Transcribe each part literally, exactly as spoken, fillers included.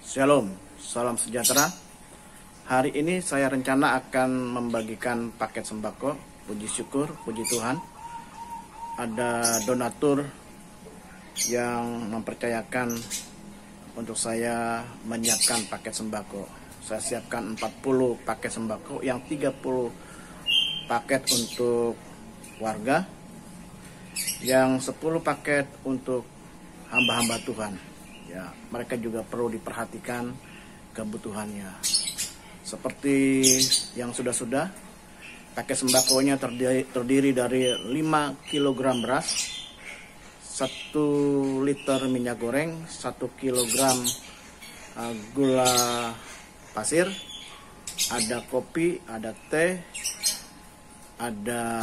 Shalom, salam sejahtera. Hari ini saya rencana akan membagikan paket sembako. Puji syukur, puji Tuhan. Ada donatur yang mempercayakan untuk saya menyiapkan paket sembako. Saya siapkan empat puluh paket sembako, yang tiga puluh paket untuk warga, yang sepuluh paket untuk hamba-hamba Tuhan. Ya, mereka juga perlu diperhatikan kebutuhannya. Seperti yang sudah-sudah, paket sembakonya terdiri, terdiri dari lima kilogram beras, satu liter minyak goreng, satu kilogram uh, gula pasir, ada kopi, ada teh, ada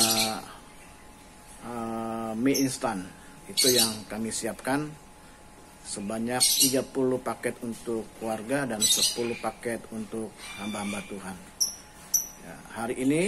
uh, mie instan. Itu yang kami siapkan. Sebanyak tiga puluh paket untuk keluarga dan sepuluh paket untuk hamba-hamba Tuhan. Ya, hari ini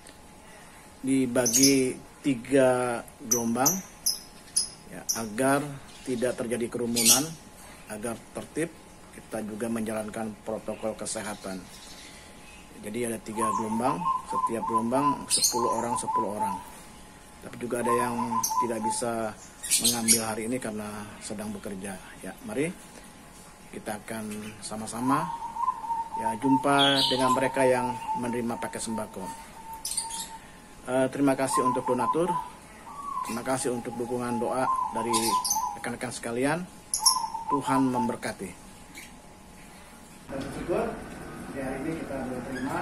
dibagi tiga gelombang, ya, agar tidak terjadi kerumunan, agar tertib. Kita juga menjalankan protokol kesehatan. Jadi ada tiga gelombang, setiap gelombang sepuluh orang, sepuluh orang. Tapi juga ada yang tidak bisa mengambil hari ini karena sedang bekerja. Ya, mari kita akan sama-sama ya jumpa dengan mereka yang menerima paket sembako. Uh, terima kasih untuk donatur, terima kasih untuk dukungan doa dari rekan-rekan sekalian. Tuhan memberkati. Dan bersyukur di hari ini kita boleh terima.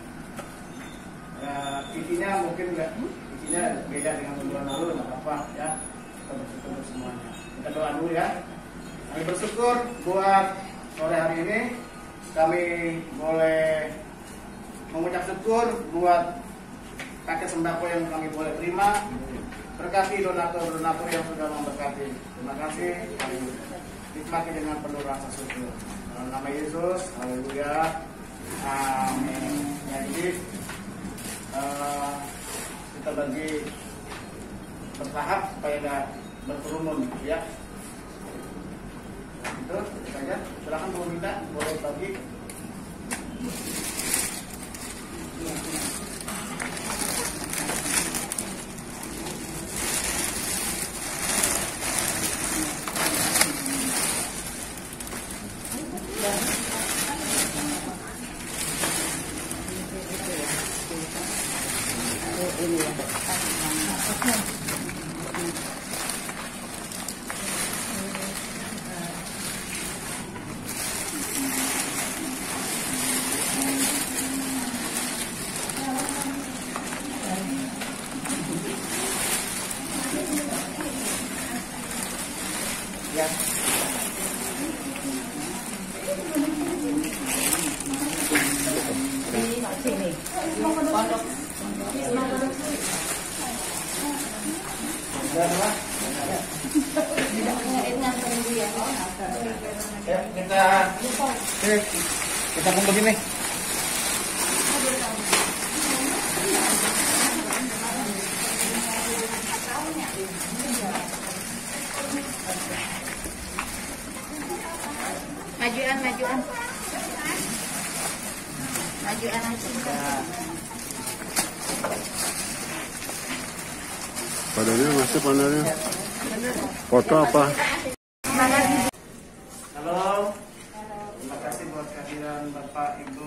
Uh, isinya mungkin enggak, isinya beda dengan bulan lalu, nggak apa-apa ya. Kita bersyukur semuanya. Kita doa dulu ya. Kami bersyukur buat sore hari ini kami boleh mengucap syukur buat paket sembako yang kami boleh terima. Berkati donatur-donatur yang sudah memberkati. Terima kasih. Kami nikmati dengan penuh rasa syukur. Dalam nama Yesus, haleluya. Amin. Ya, jadi uh, kita bagi bertahap supaya nggak berkerumun, ya. Itu saja. Silakan mau minta, boleh bagi. Ini ya. Ya. Sini. Pondok. Ya, kita kita kumpul sini. Majuan, majuan. Majuan aja. Padanya masih padanya. Foto apa? Halo. Terima kasih buat kehadiran Bapak Ibu.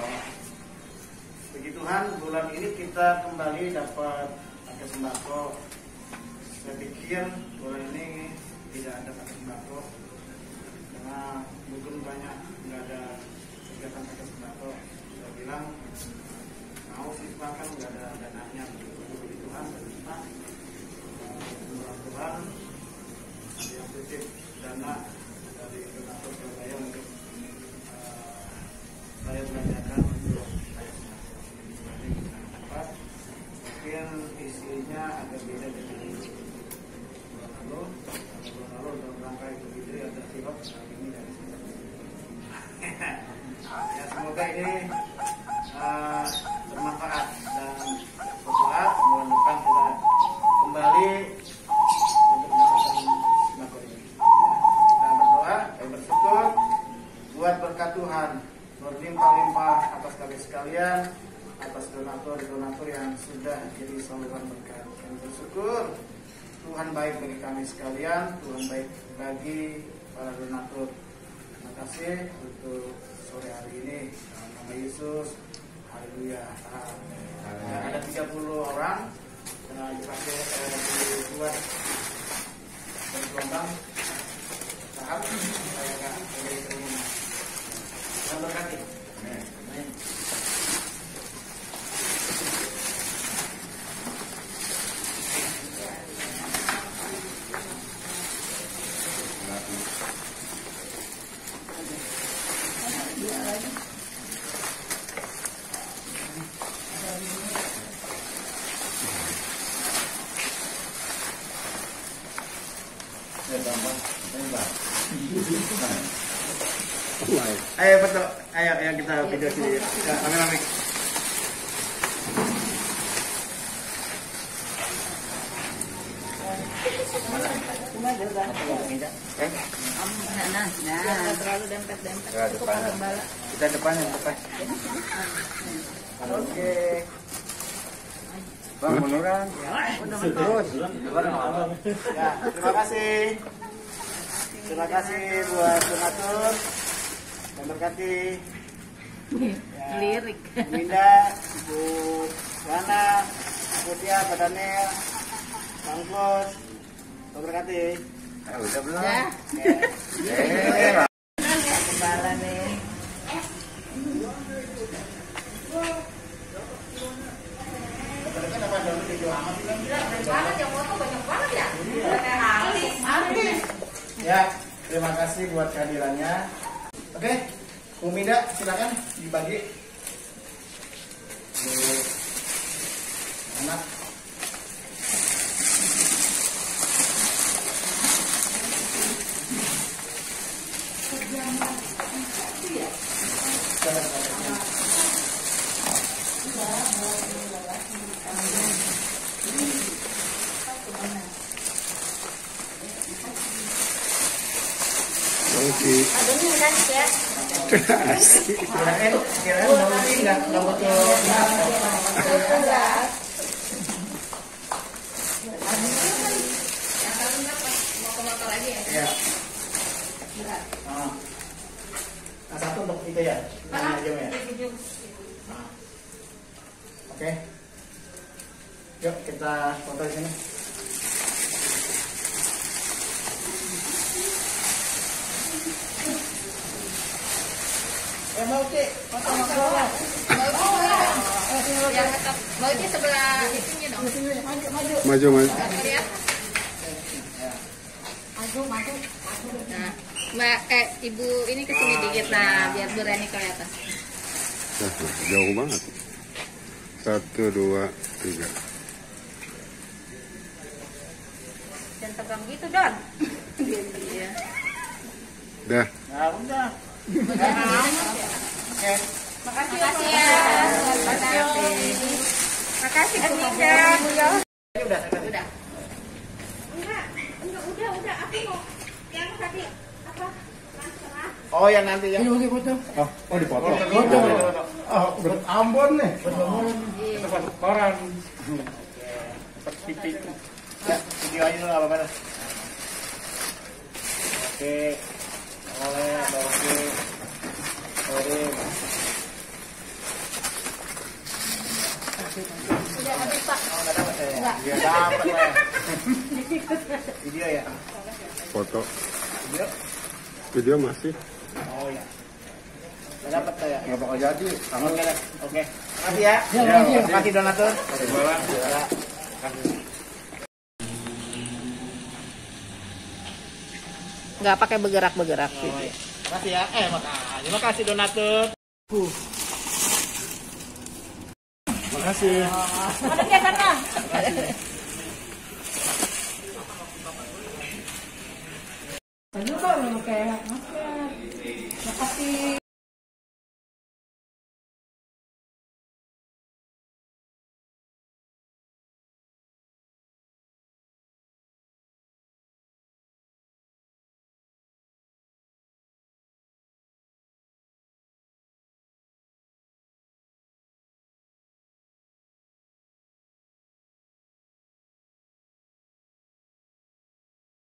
Puji Tuhan, bulan ini kita kembali dapat paket sembako. Saya pikir bulan ini tidak ada paket sembako karena mungkin banyak nggak ada kegiatan paket sembako. Saya bilang mau siswa kan nggak ada dananya. Puji Tuhan, terima Tuhan ada yang titip dana dari donatur Surabaya untuk uh, saya belanjakan untuk saya sembako. Mungkin isinya agak beda dengan bulan lalu. Bulan lalu dalam rangka Idul Fitri ada sirup, kali ini dari sirup. Ya, semoga ini uh, bermanfaat dan berdoa bulan depan kita kembali untuk mendapatkan sembako ini. Kita berdoa, kita bersyukur buat buat berkat Tuhan berlimpah-limpah atas kami sekalian, atas donatur-donatur yang sudah jadi saluran berkat. Kami bersyukur Tuhan baik bagi kami sekalian, Tuhan baik bagi para donatur. Terima kasih untuk sore hari ini. Dalam nama Yesus, haleluya. Ya, ada tiga puluh orang yang dipakai eh, dibuat bergelombang tahap saya akan menjadi kerumunan. Tuhan berkati. Amin. Ayo foto, ayo, ayo kita video sini. Kamera mik. Nah, nah, terlalu dempet-dempet. Kita depan yang depan. Oke. Bang, beneran. Terus. Ya, terima kasih. Terima kasih buat donatur. Dan berkati. Ya, Lirik. Linda, Ibu Wana, Ibu Tia, Pak Daniel, Bang Klos. Tuhan berkati. Ah, udah belum? Ya. Eh. Kembala nih. Ya, terima kasih buat kehadirannya. Oke, Uminda silakan dibagi. Bu anak. Oke. Aduh, kan ya. Asik. Kirain, kirain mau ini nggak nggak butuh. Mau ke motor lagi ya? Ya. Nah, satu untuk itu ya. Ini aja ya. Nah. Oke. Yuk kita foto di sini. Eh mau Ci, foto sama Flora. Yang tetap mau di sebelah itunya dong. Maju, maju. Ya. Maju, maju, maju. Nah, Mbak, eh Ibu ini kesini dikit nah, biar Bu Reni kelihatan. Nah, jauh banget. Satu, dua, tiga. Dan tegang gitu, Don. Iya. Dah. Nah, udah. Oke. Makasih ya. Makasih. Makasih Bu Minda. Ini udah, saya Udah. Enggak, enggak, udah, udah. Aku mau yang tadi apa? Masalah. Oh, yang nanti ya. Ini foto. Oh, oh dipotong. Foto, foto, foto. Ah, udah Ambon nih. Itu foto koran. Oke. Ya, video aja dulu apa-apa. Oke. Oleh, oke. Oke. Udah habis, Pak. Oh, nggak dapat ya? Iya, dapat lah. Video ya? Foto. Video? Video masih. Oh ya. Nggak dapat saya. Nggak bakal jadi. Oke, oke. Makasih ya. Ya, makasih. Makasih donatur. Ya. Nggak pakai bergerak-bergerak sih. Oh, ya. Makasih ya. Eh, makasih. Makasih donatur. Makasih. Madepnya sana. Tadi apa yang kayak